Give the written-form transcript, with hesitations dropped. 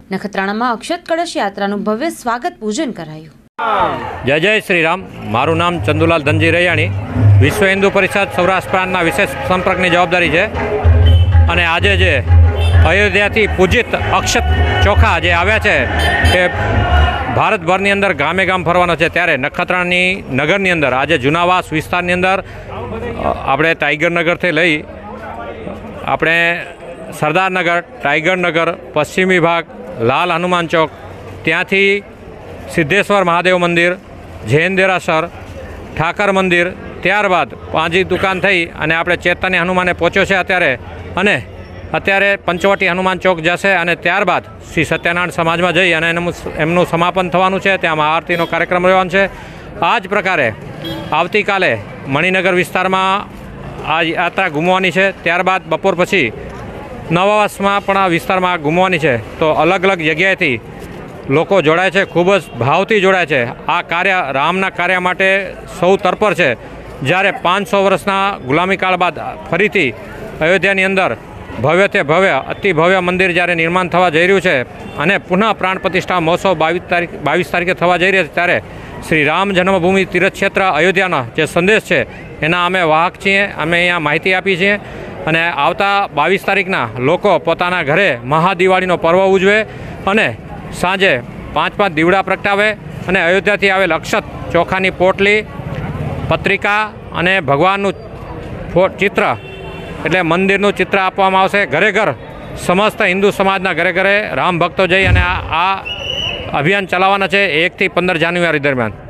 નખત્રાણામાં અક્ષત કળશ યાત્રાનું ભવ્ય સ્વાગત પૂજન કરાયું. જય જય શ્રી રામ. મારું નામ ચંદુલાલ ધનજી રૈયાણી. વિશ્વ હિન્દુ પરિષદ સૌરાષ્ટ્ર પ્રાંતના વિશેષ સંપર્કની જવાબદારી છે. અને આજે જે અયોધ્યાથી પૂજિત અક્ષત ચોખા જે આવ્યા છે એ ભારતભરની અંદર ગામે ગામ ફરવાનો છે. ત્યારે નખત્રાણાની નગરની અંદર આજે જૂનાવાસ વિસ્તારની અંદર આપણે ટાઈગરનગરથી લઈ આપણે સરદારનગર, ટાઈગરનગર, પશ્ચિમી ભાગ, લાલ હનુમાન ચોક, ત્યાંથી સિદ્ધેશ્વર મહાદેવ મંદિર, જૈન દેરાસર, ઠાકર મંદિર, ત્યારબાદ પાંજી દુકાન થઈ અને આપણે ચેતન્ય હનુમાને પહોંચ્યો છે અત્યારે પંચવટી હનુમાન ચોક જશે અને ત્યારબાદ શ્રી સત્યનારાયણ સમાજમાં જઈ અને એમનું સમાપન થવાનું છે. ત્યાં મહાઆરતીનો કાર્યક્રમ રહેવાનો છે. આ જ પ્રકારે આવતીકાલે મણિનગર વિસ્તારમાં આ યાત્રા ઘૂમવાની છે. ત્યારબાદ બપોર પછી નવાવાસમાં પણ આ વિસ્તારમાં ઘૂમવાની છે. તો અલગ અલગ જગ્યાએથી લોકો જોડાય છે, ખૂબ જ ભાવથી જોડાય છે. આ કાર્ય રામના કાર્ય માટે સૌ તત્પર છે. જ્યારે 500 વર્ષના ગુલામીકાળ બાદ ફરીથી અયોધ્યાની અંદર ભવ્ય તે ભવ્ય અતિ ભવ્ય મંદિર જ્યારે નિર્માણ થવા જઈ રહ્યું છે અને પુનઃ પ્રાણ પ્રતિષ્ઠા મહોત્સવ 22 તારીખે થવા જઈ રહ્યા છે, ત્યારે શ્રી રામ જન્મભૂમિ તીર્થક્ષેત્ર અયોધ્યાનો જે સંદેશ છે એના અમે વાહક છીએ. અમે અહીંયા માહિતી આપી છીએ અને આવતા 22 તારીખના લોકો પોતાના ઘરે મહાદિવાળીનો પર્વ ઉજવે અને સાંજે 5 દીવડા પ્રગટાવે અને અયોધ્યાથી આવેલ અક્ષત ચોખાની પોટલી, પત્રિકા અને ભગવાનનું ચિત્ર એટલે મંદિરનું ચિત્ર આપવામાં આવશે. ઘરે ઘર સમસ્ત હિન્દુ સમાજના ઘરે ઘરે રામ ભક્તો જઈ અને આ અભિયાન ચલાવવાના છે 1 થી 15 જાન્યુઆરી દરમિયાન.